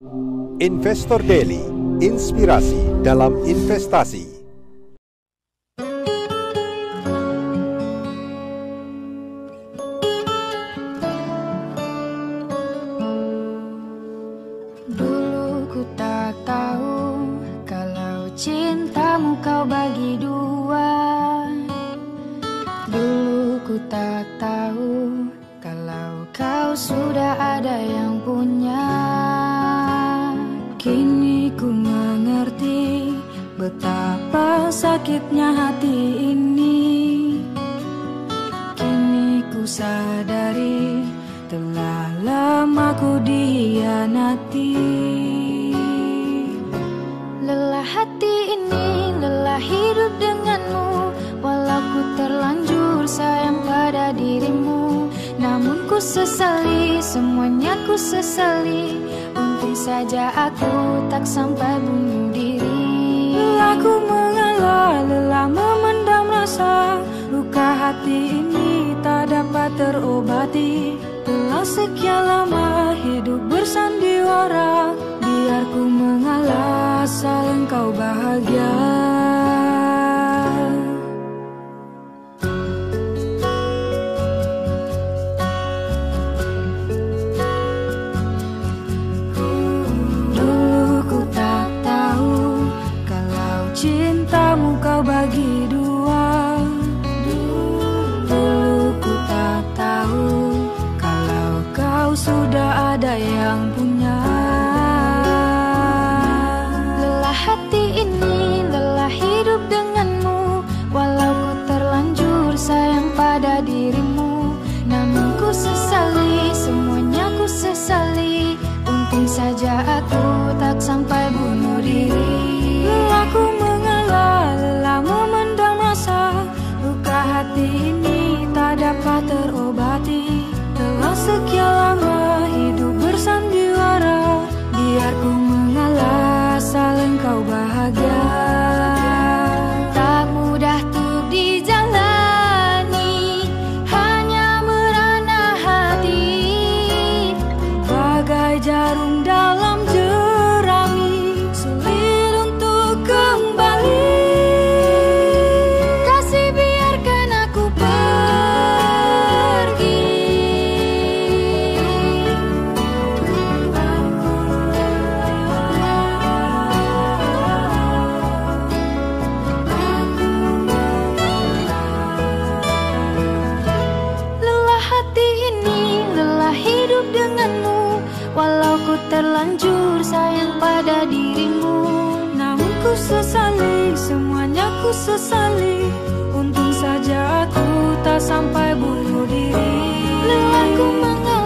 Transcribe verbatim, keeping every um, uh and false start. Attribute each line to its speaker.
Speaker 1: Investor Daily, inspirasi dalam investasi.
Speaker 2: Dulu ku tak tahu kalau cintamu kau bagi dua. Dulu ku tak tahu kalau kau sudah ada yang punya. Kini ku mengerti betapa sakitnya hati ini. Kini ku sadari telah lama ku dihianati. Lelah hati ini, lelah hidup denganmu. Walau ku terlanjur sayang pada dirimu, namun ku sesali, semuanya ku sesali. Untung saja aku tak sampai bunuh diri. Lelah ku mengalah, lelah memendam rasa. Luka hati ini tak dapat terobati. Telah sekian lama hidup bersandiwara. Biar ku mengalah asal engkau bahagia. Cintamu kau bagi dua. Dulu ku tak tahu kalau kau sudah ada yang punya. Lelah hati ini, lelah hidup denganmu. Walau ku terlanjur sayang pada dirimu, namun ku sesali, semuanya ku sesali. Untung saja aku tak sampai bunuh diri. Lelah ku mengalah, lelah memendam rasa. Luka hati ini tak dapat terobati. Telah sekian lama hidup bersandiwara. Biar ku mengalah asal engkau bahagia. Tak mudah tuh dijalani, hanya merana hati. Bagai jarum dalam jerami, sulit untuk kembali. Kasih biarkan aku pergi. Lelah hati ini, lelah hidup denganmu. Walau ku terlanjur sayang pada dirimu, namun ku sesali, semuanya ku sesali. Untung saja aku tak sampai bunuh diri. Lelah ku mengalah,